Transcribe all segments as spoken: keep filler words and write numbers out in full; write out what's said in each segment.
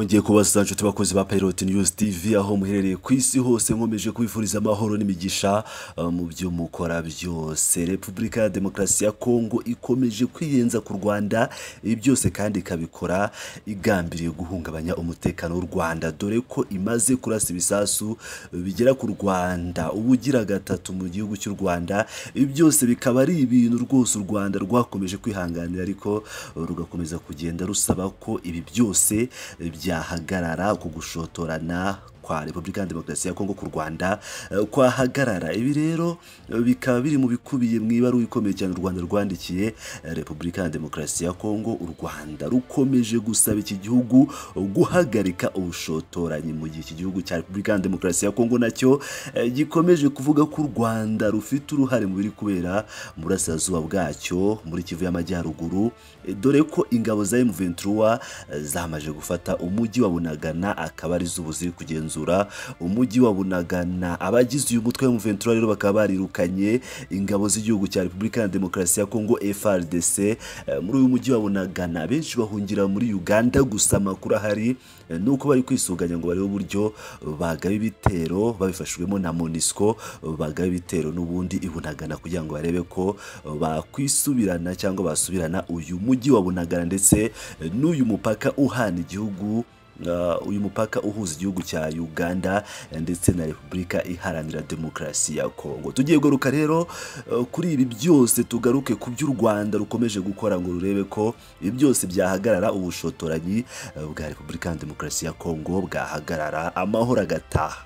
Ngiye kubaza nshuti bakunzi ba Pilot News T V aho muherereye ku isi hose nkomeje kubifuriza amahoro n'imigisha uh, mu byo mukora byose. Repubulika ya Demokarasi ya Congo ikomeje kwiyenza ku Rwanda, ibi byose kandi ikabikora igambiriye guhungabanya umutekano w'u Rwanda, dore ko imaze kurasa ibisasu bigera ku Rwanda ubugira gatatu mu gihugu cy'u Rwanda. Ibi byose bikaba ari ibintu rwose u Rwanda rwakomeje kwihanganira, ariko rugakomeza kugenda rusaba ko ibi byose byahagarara, ku gushotorana kwa Repubulika ya Demokarasi ya Congo ku Rwanda kwahagarara. Ibi rero bikaba biri mu bikubiye mu ibaruwa ikomeye cyane u Rwanda rwandikiye Repubulika ya Demokarasi ya Congo. U Rwanda rukomeje gusaba iki gihugu guhagarika ubushotoranyi, mu gihe iki gihugu cya Repubulika ya Demokarasi ya Congo nacyo gikomeje kuvuga ko u Rwanda rufite uruhare mu biri kubera mu burasirazuba bwacyo muri Kivu y'Amajyaruguru, dore ko ingabo za M vingt trois zamaje gufata umujyi wa Bunagana, akaba ari zubu ziri kugenzura umujyi wa Bunagana. Abagize uyu mutwe wa M vingt trois rero bakaba barirukanye ingabo z'igihugu cya Repubulika ya Demokarasi ya Congo F R D C muri uyu mujyi wa Bunagana. Benshi bahungira muri Uganda, gusa amakuru ahari nuko bari kwisuganya ngo bariho uburyo bagaba ibitero babifashwemo na MONUSCO, bagaba ibitero n'ubundi i Bunagana kugira ngo barebe ko bakwisubirana cyangwa basubirana uyu mujyi wa Bunagana ndetse n'uyu mupaka uhana igihugu Uh, uyu mupaka uhuza igihugu cya Uganda ndetse na Repubulika Iharanira Demokarasi ya Congo. Tugiye guruka rero uh, kuri ibi byose, tugaruke ku by'u Rwanda rukomeje gukora ngo rurebe ko ibi byose byahagarara, ubushotoranyi uh, bwa Repubulika ya Demokarasi ya Congo bwahagarara, amahoro agataha.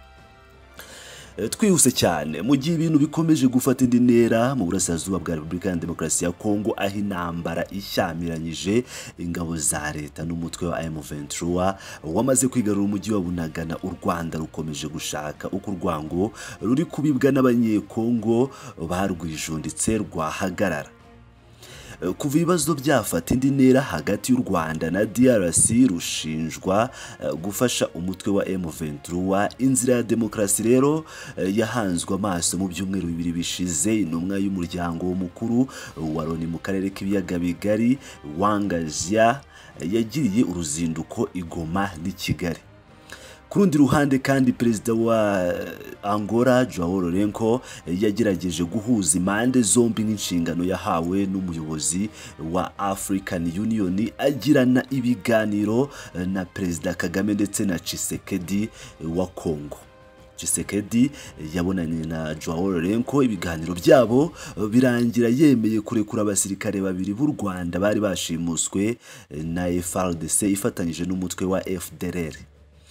Twihuse cyane mu gihe ibintu bikomeje gufata indi ntera mu burasirazuba bwa Repubulika ya Demokarasi ya Congo, aho intambara ishyamiranyije ingabo za leta n'umutwe wa M vingt trois wamaze kwigarura umujyi wa Bunagana. U Rwanda rukomeje gushaka uko urwango ruri kubibwa n'abanyekongo barwijunditse rwahagarara. Kuva ibibazo byafata indi ntera hagati y'u Rwanda na D R C, rushinjwa gufasha umutwe wa M vingt trois. Inzira ya demokarasi rero yahanzwe amaso mu byumweru bibiri bishize. Intumwa y'umuryango mukuru wa Loni mu karere k'ibiyaga bigari Wangazia yagiriye uruzinduko i Goma n'i Kigali. Ku rundi ruhande kandi perezida wa Angola Joao Lourenço yagerageje guhuza impande zombi nk'inshingano yahawe n'umuyobozi wa African Union, agirana ibiganiro na Perezida Kagame ndetse na Tshisekedi wa Congo. Tshisekedi yabonanye na Joao Lourenço, ibiganiro byabo birangira yemeye kurekura abasirikare babiri b'u Rwanda bari bashimuswe na F R D C ifatanyije n'umutwe wa F D L R.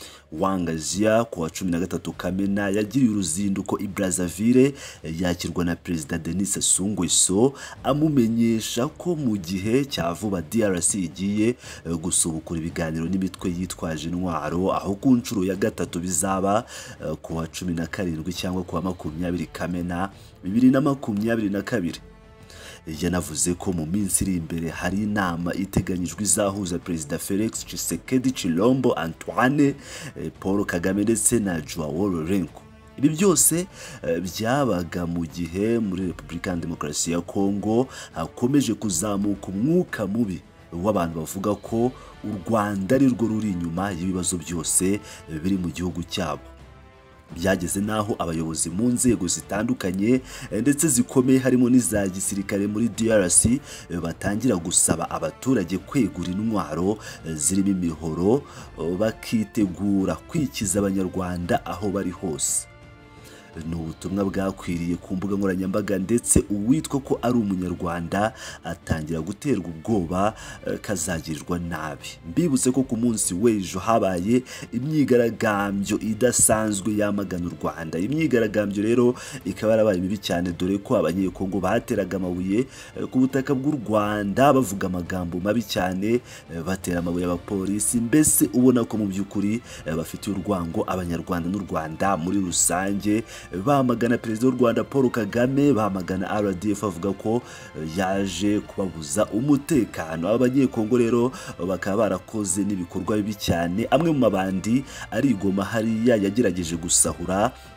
Wangazia ku wa cumi na gatatu Kamena yagiriye uruzinduko i Brazzaville, yakirwa na Perezida Denis Sassou Nguesso amumenyesha ko mu gihe cya vuba D R C igiye gusubukura ibiganiro n'imitwe yitwaje intwaro, aho ku nshuro ya gatatu bizaba ku wa cumi na karindwi cyangwa ku wa makumyabiri Kamena bibiri na makumyabiri na kabiri. Yanavuze ko mu minsi iri imbere hari inama iteganyijwe izahuza Perezida Felix Tshisekedi Chilombo Antoine, Paul Kagame ndetse na Joao Lourenço. Ibi byose byabaga mu gihe muri Repubulika ya Demokarasi ya Congo hakomeje kuzamuka umwuka mubi w'abantu bavuga ko u Rwanda ari rwo ruri inyuma y'ibibazo byose biri mu gihugu cyabo. Byageze naho abayobozi mu nzego zitandukanye ndetse zikomeye harimo n'iza gisirikare muri D R C batangira gusaba abaturage kwegura intwaro zirimo imihoro, bakitegura kwikiza abanyarwanda aho bari hose. Ni ubutumwa bwakwiriye ku mbuga nkoranyambaga, ndetse uwitwa ko ari umunyarwanda atangira guterwa ubwoba kazagirirwa nabi. Mbibutse ko ku munsi w'ejo habaye imyigaragambyo idasanzwe yamagana u Rwanda. Imyigaragambyo rero ikaba yarabaye mibi cyane, dore ko abanyekongo bateraga amabuye ku butaka bw'u Rwanda bavuga amagambo mabi cyane, batera amabuye abapolisi, mbese ubona ko mu by'ukuri bafitiye urwango abanyarwanda n'u Rwanda muri rusange. Bamagana Perezida w'u Rwanda Paul Kagame, bamagana R D F avuga ko yaje kubabuza umutekano. Abanyekongo rero bakaba barakoze n'ibikorwa bibi cyane. Amwe mu mabandi ari Goma hariya yagerageje gusahura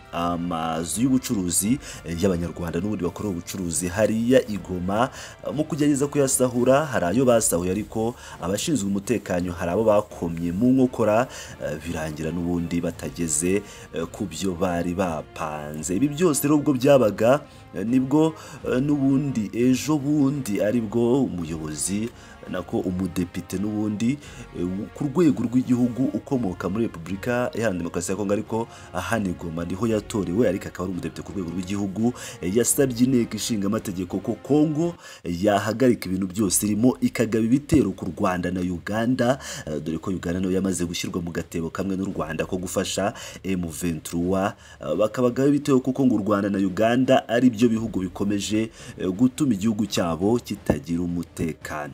amazu y'ubucuruzi y'abanyarwanda n'ubundi bakora ubucuruzi hariya Igoma. Mu kugerageza kuyasahura hari ayo basahuye, ariko abashinzwe umutekano hari abo bakomye mu nkokora birangira n'ubundi batageze ku byo bari bapanze. Ibi byose rero ubwo byabaga nibwo n'ubundi ejo bundi aribwo umuyobozi nako umudepite n'ubundi ku rwego rw'igihugu ukomoka muri Repubulika Iharanira Demokarasi ya Kongo, ariko ahana Igoma niho yatorewe, ariko akaba ari umudepite ku rwego rw'igihugu, yasabye inteko ishinga amategeko ko Kongo yahagarika ibintu byose irimo ikagaba ibitero ku Rwanda na Uganda, dore ko Uganda nayo yamaze gushyirwa mu gatebo kamwe n'u Rwanda ko gufasha M vingt-trois. Bakabagaba ibitero kuko ngo u Rwanda na Uganda ari byo bihugu bikomeje gutuma igihugu cyabo kitagira umutekano.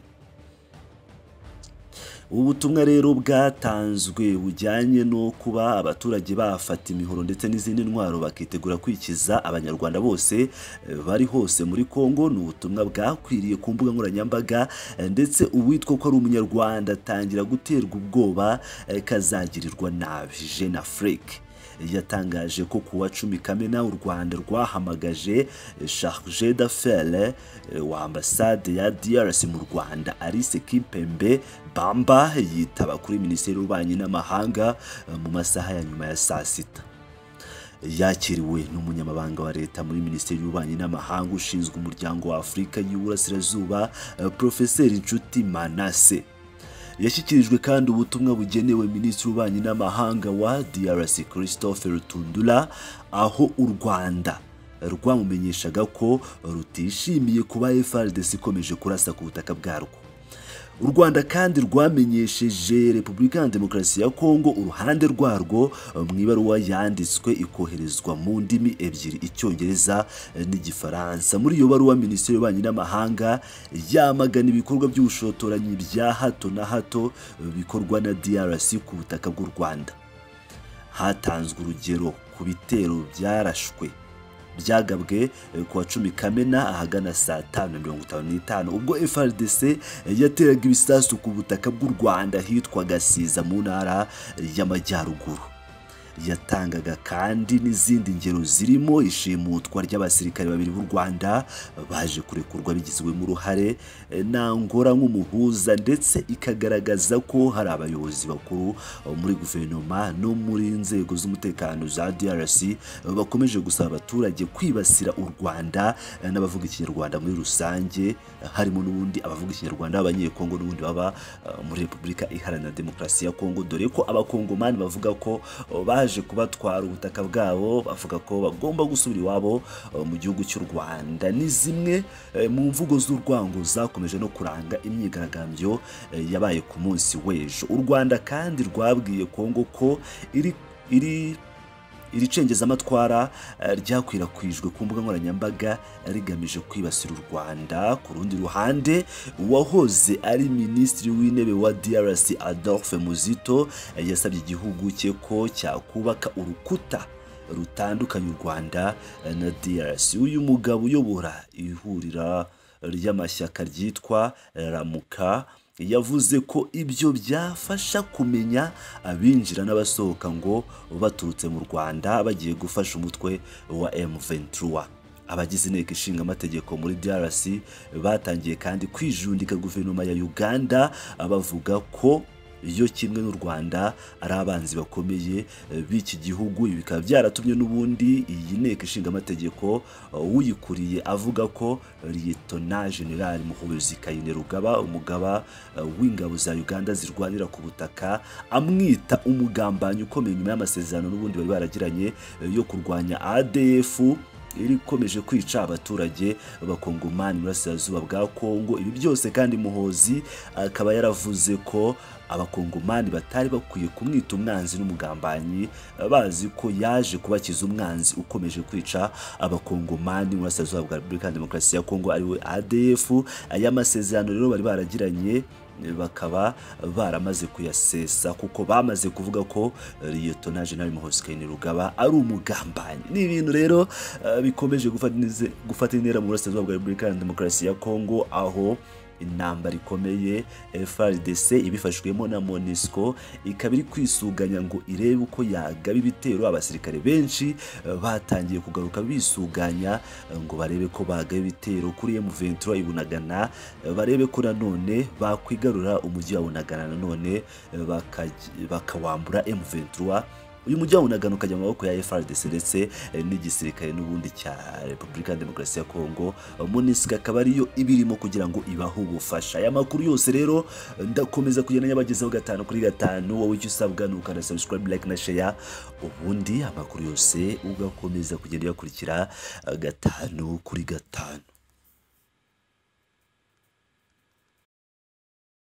Ubutumwa rero bwatanzwe bujyanye no kuba abaturage bafata imihoro ndetse n'izindi ntwaro bakitegura kwikiza abanyarwanda bose bari hose muri Kongo. Ni ubutumwa bwakwiriye ku mbuga nkoranyambaga, ndetse uwitwa ko ari umunyarwanda atangira guterwa ubwoba kazagirirwa nabi. Jeune Afrique yatangaje ko kuwa cumi Kamena u Rwanda rwahamagaje charge d'affaires wa ambasade ya D R C mu Rwanda Alice Kimpembe Bamba yitaba kuri Minisiteri y'Ububanyi n'Amahanga mu masaha ya nyuma ya saa sita. Yakiriwe n'umunyamabanga wa leta muri Minisiteri y'Ububanyi n'Amahanga ushinzwe umuryango wa Afurika y'Uburasirazuba Professeur Nshuti Manase. Yashyikirijwe kandi ubutumwa bugenewe Minisitiri w'Ububanyi n'Amahanga wa D R C Christophe Rutundura, aho u Rwanda rwamumenyeshaga ko rutishimiye kuba F A R D C ikomeje kurasa ku butaka bwarwo. U Rwanda kandi rwamenyesheje Repubulika ya Demokarasi ya Kongo uruhande rwarwo mu ibaruwa yanditswe ikoherezwa mu ndimi ebyiri, Icyongereza n'Igifaransa. Muri iyo baruwa Minisiteri y'Ububanyi n'Amahanga yamagana ibikorwa by'ubushotoranyi bya hato na hato bikorwa na D R C ku butaka bw'u Rwanda. Hatanzwe urugero ku bitero byarashwe byagabwe kuwa cumi Kamena ahagana saa tanu na mirongo itanu n'itanu ubwo F A R D C yateraga ibisasu ku butaka bw'u Rwanda hitwa Gasiza mu ntara y'Amajyaruguru. Yatangaga kandi n'izindi ngero zirimo ishimutwa ry'abasirikare babiri b'u Rwanda baje kurekurwa bigizwemo uruhare na Ngora nk'umuhuza, ndetse ikagaragaza ko hari abayobozi bakuru muri guverinoma no muri nzego z'umutekano za D R C bakomeje gusaba abaturage kwibasira u Rwanda n'abavuga ikinyarwanda muri rusange, harimo n'ubundi abavuga ikinyarwanda b'abanyekongo n'ubundi baba muri Repubulika Iharanira Demokarasi ya Kongo, dore ko abakongomani bavuga ko baje kubatwara ubutaka bwabo, bavuga ko bagomba gusubira iwabo mu gihugu cy'u Rwanda. Ni zimwe mu mvugo z'urwango zakomeje no kuranga imyigaragambyo yabaye ku munsi w'ejo. U Rwanda kandi rwabwiye Kongo ko iri iri iri cengezamatwara ryakwirakwijwe ku mbuga nkoranyambaga rigamije kwibasira u Rwanda. Ku rundi ruhande, uwahoze ari Minisitiri w'Intebe wa D R C Adolphe Muzito yasabye igihugu cye ko cyakubaka urukuta rutandukanye u Rwanda na D R C. Uyu mugabo uyobora ihurira ry'amashyaka ryitwa Ramuka yavuze ko ibyo byafasha kumenya abinjira n'abasohoka ngo baturutse mu Rwanda bagiye gufasha umutwe wa M vingt-trois. Abagize inteko ishinga amategeko muri D R C batangiye kandi kwijundika guverinoma ya Uganda, abavuga ko iyo kimwe n'u Rwanda ari abanzi bakomeye b'iki gihugu. Ibi bikaba byaratumye n'ubundi iyi nteko ishinga amategeko uyikuriye avuga ko Lieutenant General Muhoozi Kainerugaba, umugaba w'ingabo za Uganda zirwanira ku butaka, amwita umugambanyi ukomeye nyuma y'amasezerano n'ubundi bari baragiranye yo kurwanya A D F irikomeje kwica abaturage b'abakongomani mu burasirazuba bwa Kongo. Ibi byose kandi Muhoozi akaba yaravuze ko abakongomani batari bakwiye kumwita umwanzi n'umugambanyi, bazi ko yaje kubakiza umwanzi ukomeje kwica abakongomani mu burasirazuba bwa Repubulika ya Demokarasi ya Kongo ariwe A D F. Aya masezerano rero bari baragiranye bakaba baramaze kuyasesa kuko bamaze kuvuga ko Lieutenant General Muhoozi Kainerugaba ari umugambanyi. Ni ibintu rero uh, bikomeje gufata intera mu burasirazuba bwa Repubulika ya Demokarasi ya Kongo, aho intambara ikomeye. F A R D C ibifashwemo na MONUSCO ikaba iri kwisuganya ngo irebe uko yagaba ibitero. Abasirikare benshi batangiye kugaruka bisuganya ngo barebe ko bagaba ibitero kuri M vingt-trois ibunagana, barebe ko nanone bakwigarura umujyi wa Bunagana nanone bakawambura M vingt-trois. Uyu mujyi wa Bunagana ukajya mu maboko ya F A R D C ndetse n'igisirikare n'ubundi cya Repubulika ya Demokarasi ya Congo. MONUSCO akaba ariyo ibirimo kugira ngo ibaho ubufasha. Aya makuru yose rero ndakomeza kugenda nyabagezaho gatanu kuri gatanu. Wowe icyo usabwa ni ukanda subscribe, like na share, ubundi amakuru yose ugakomeza kugenda uyakurikira gatanu kuri gatanu.